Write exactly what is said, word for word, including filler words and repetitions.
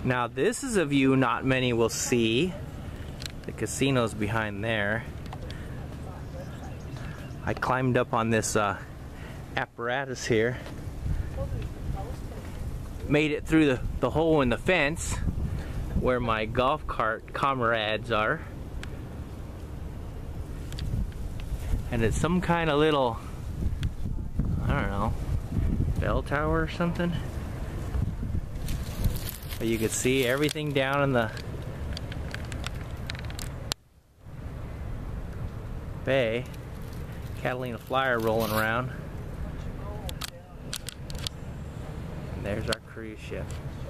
Now this is a view not many will see. The casino's behind there. I climbed up on this uh, apparatus here. Made it through the, the hole in the fence where my golf cart comrades are. And it's some kind of little, I don't know, bell tower or something. But you can see everything down in the bay. Catalina Flyer rolling around. And there's our cruise ship.